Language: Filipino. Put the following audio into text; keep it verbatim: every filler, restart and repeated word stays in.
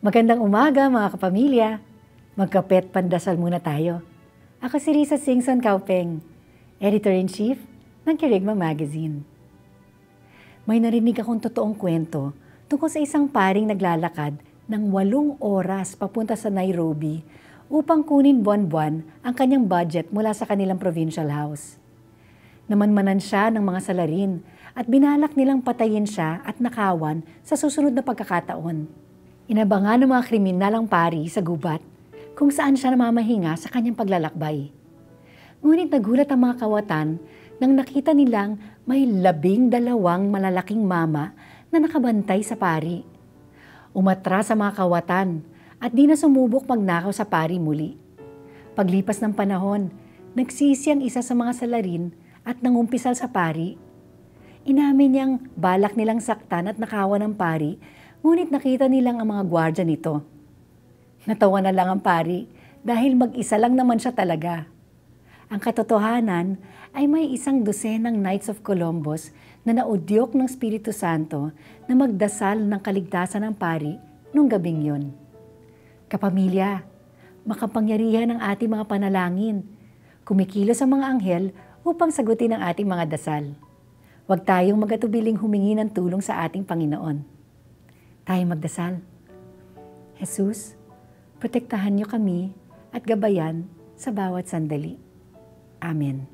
Magandang umaga mga kapamilya. Magkapet pandasal muna tayo. Ako si Risa Singson Kaupeng, Editor-in-Chief ng Kerygma Magazine. May narinig akong totoong kwento tungkol sa isang paring naglalakad ng walong oras papunta sa Nairobi upang kunin buwan-buwan ang kanyang budget mula sa kanilang provincial house. Namanmanan siya ng mga salarin at binalak nilang patayin siya at nakawan sa susunod na pagkakataon. Inabangan ng mga kriminal ang pari sa gubat kung saan siya namamahinga sa kanyang paglalakbay. Ngunit nagulat ang mga kawatan nang nakita nilang may labing dalawang malalaking mama na nakabantay sa pari. Umatras ang mga kawatan at di na sumubok magnakaw sa pari muli. Paglipas ng panahon, nagsisi ang isa sa mga salarin at nangumpisal sa pari. Inamin niyang balak nilang saktan at nakawan ng pari, ngunit nakita nilang ang mga gwardya nito. Natawa na lang ang pari dahil mag-isa lang naman siya talaga. Ang katotohanan ay may isang dosenang Knights of Columbus na naudyok ng Espiritu Santo na magdasal ng kaligtasan ng pari nung gabing yun. Kapamilya, makapangyarihan ang ating mga panalangin. Kumikilos ang mga anghel upang sagutin ang ating mga dasal. Huwag tayong magatubiling humingi ng tulong sa ating Panginoon. Tayo magdasal. Jesus, protektahan niyo kami at gabayan sa bawat sandali. Amen.